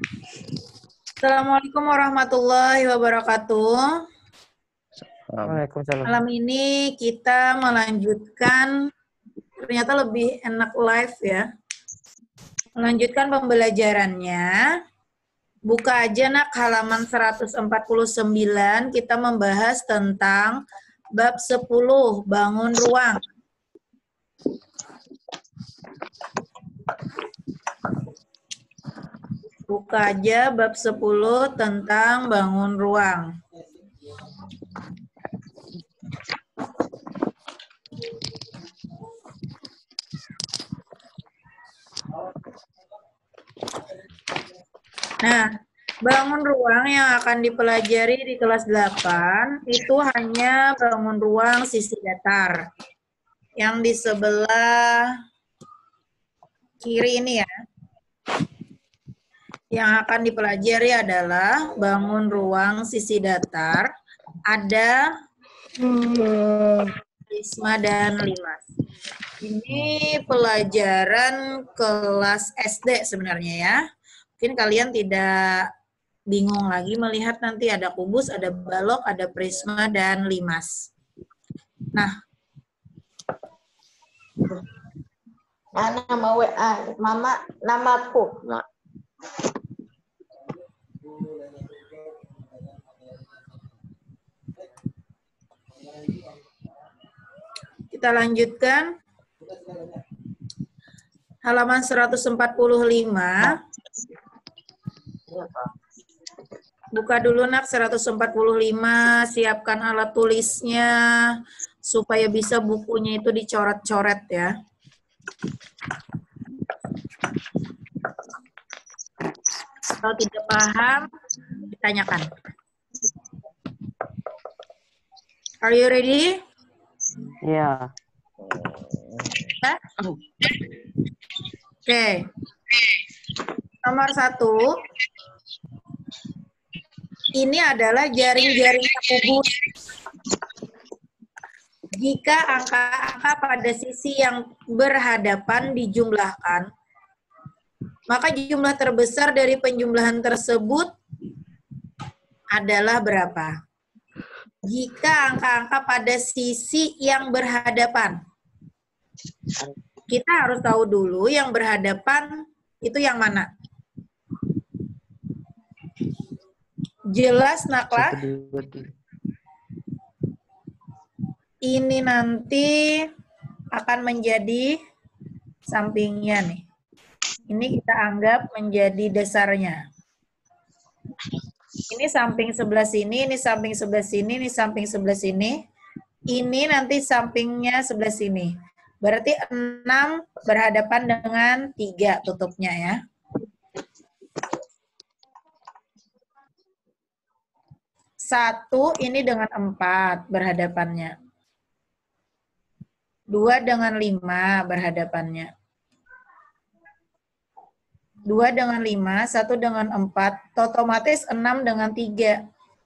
Assalamualaikum warahmatullahi wabarakatuh. Waalaikumsalam. Malam ini kita melanjutkan, ternyata lebih enak live ya. Melanjutkan pembelajarannya. Buka aja nak halaman 149, kita membahas tentang bab 10, bangun ruang. Buka aja bab 10 tentang bangun ruang. Nah, bangun ruang yang akan dipelajari di kelas 8 itu hanya bangun ruang sisi datar. Yang di sebelah kiri ini ya. Yang akan dipelajari adalah bangun ruang sisi datar. Ada prisma dan limas. Ini pelajaran kelas SD sebenarnya ya. Mungkin kalian tidak bingung lagi melihat nanti ada kubus, ada balok, ada prisma, dan limas. Nah. Nama WA, Mama, namaku. Kita lanjutkan. Halaman 145. Buka dulu nak 145, siapkan alat tulisnya supaya bisa bukunya itu dicoret-coret ya. Kalau tidak paham, ditanyakan. Are you ready? Ya. Oke. Nomor 1. Ini adalah jaring-jaring kubus. Jika angka-angka pada sisi yang berhadapan dijumlahkan, maka jumlah terbesar dari penjumlahan tersebut adalah berapa? Jika angka-angka pada sisi yang berhadapan. Kita harus tahu dulu yang berhadapan itu yang mana. Jelas naklah? Ini nanti akan menjadi sampingnya nih. Ini kita anggap menjadi dasarnya. Ini samping sebelah sini, ini samping sebelah sini, ini samping sebelah sini. Ini nanti sampingnya sebelah sini. Berarti 6 berhadapan dengan 3 tutupnya ya. 1 ini dengan 4 berhadapannya. 2 dengan 5 berhadapannya. 2 dengan 5, 1 dengan 4, otomatis 6 dengan 3.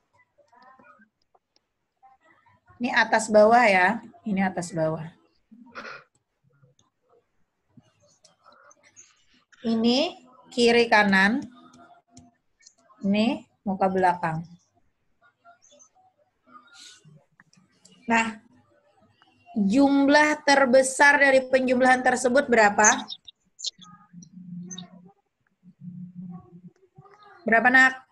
Ini atas bawah ya, ini atas bawah. Ini kiri kanan, ini muka belakang. Nah, jumlah terbesar dari penjumlahan tersebut berapa? Berapa nak?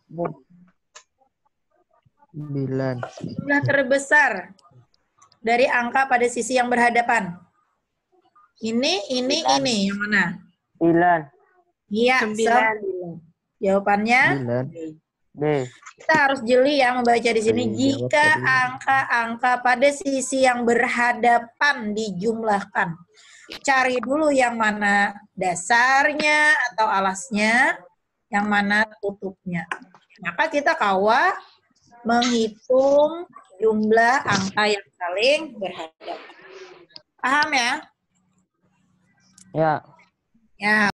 9. Jumlah terbesar dari angka pada sisi yang berhadapan. Ini, yang mana? 9. Iya, 9. Jawabannya? 9. D. Kita harus jeli ya membaca di sini. Jawab Jika tadi. angka-angka pada sisi yang berhadapan dijumlahkan. Cari dulu yang mana dasarnya atau alasnya, yang mana tutupnya. Maka kita kawa menghitung jumlah angka yang saling berhadapan. Paham ya? Ya. Ya.